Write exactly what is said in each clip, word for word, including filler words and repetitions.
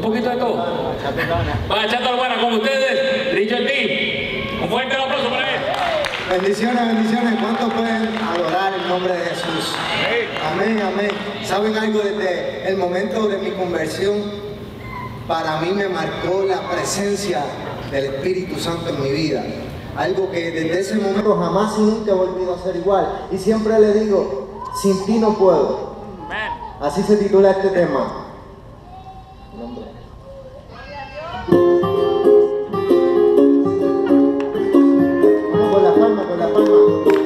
poquito de todo. Bachata urbana con ustedes, Richard T. Un fuerte aplauso para él. Bendiciones, bendiciones. ¿Cuántos pueden adorar el nombre de Jesús? Amén, amén. ¿Saben algo? Desde el momento de mi conversión, para mí me marcó la presencia del Espíritu Santo en mi vida. Algo que desde ese momento jamás y nunca he volvido a ser igual. Y siempre le digo, sin ti no puedo. Así se titula este tema. Vamos con la palma, con la palma.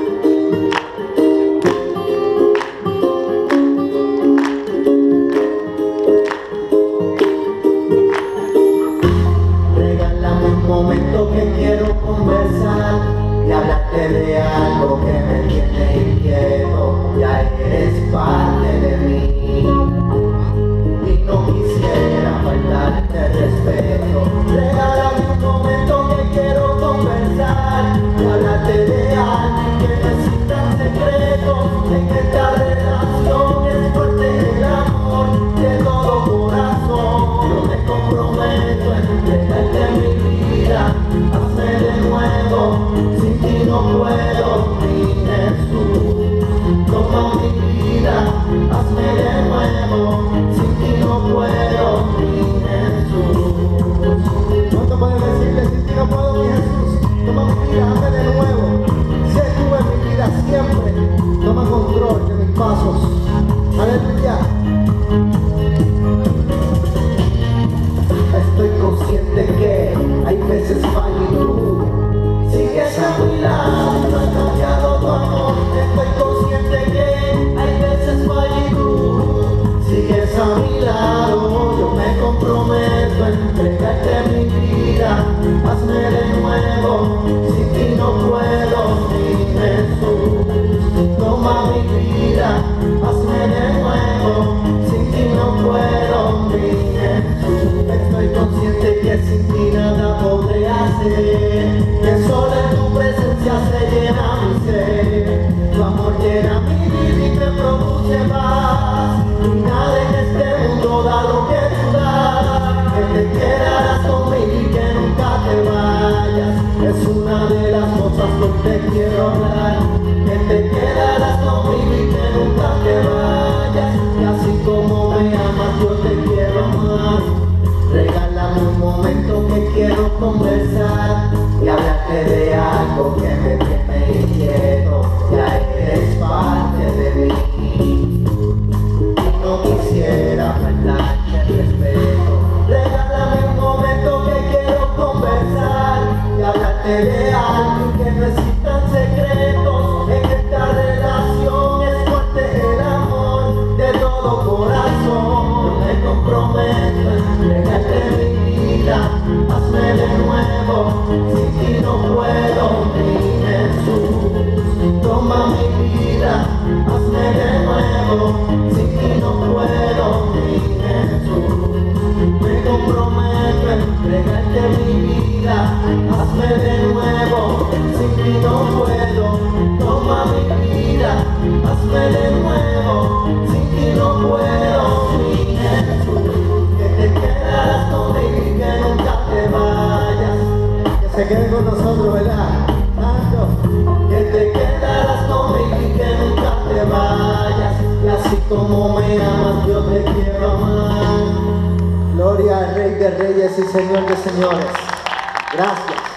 Regálame un momento que quiero conversar y hablarte de algo que me tiene inquieto. Ya eres parte de mí y no quisiera faltarte respeto. Regálame un momento que quiero conversar y hablarte de alguien que necesita secreto. En esta relación es fuerte el amor de todo corazón. Yo me comprometo en entregarte mi vida. Hazme de nuevo, sin ti no puedo, mi Jesús. Toma mi vida, hazme de nuevo, sin ti no puedo, mi Jesús. ¿Cuánto pueden decirle sin ti no puedo, mi Jesús? Toma mi vida, hazme de nuevo. Sé tú en mi vida siempre, toma control de mis pasos. Aleluya. Estoy consciente que hay veces fallo y tú sigues a mi lado, no he cambiado tu amor. Estoy consciente que hay veces fallo y tú sigues a mi lado. Yo me comprometo a entregarte mi vida. Hazme de nuevo, sin ti no puedo, mi Jesús. Toma mi vida, hazme de nuevo, sin ti no puedo, mi Jesús. Estoy consciente que sin ti nada podré hacer, que solo en tu presencia se llena mi ser. Tu amor llena mi vida y me produce paz, y nada en este mundo da lo que tú das. Que te quedarás conmigo y que nunca te vayas, es una de las cosas que te quiero hablar. Que te quedarás conmigo y que nunca te vayas, y así como me amas yo te quiero amar. Regálame un momento que quiero conversar y hablarte de algo que me tiene inquieto. Ya eres parte de mí y no quisiera faltarte el respeto. Regálame un momento que quiero conversar y hablarte de algo que no existan secretos. En esta relación es fuerte el amor de todo corazón. Yo me comprometo a entregarte mi vida. Hazme de nuevo, sin ti no puedo, mi Jesús. Toma mi vida, hazme de nuevo, sin ti no puedo, mi Jesús. Me comprometo a entregarte mi vida. Hazme de nuevo, sin ti no puedo. Toma mi vida, hazme de nuevo, sin ti no puedo, mi Jesús. Que te quedarás conmigo y que nunca te vayas. Que se quede con nosotros, ¿verdad? Tanto. Que te quedarás conmigo y que nunca te vayas. Y así como me amas, yo te quiero amar. Gloria al Rey de Reyes y Señor de Señores. Gracias.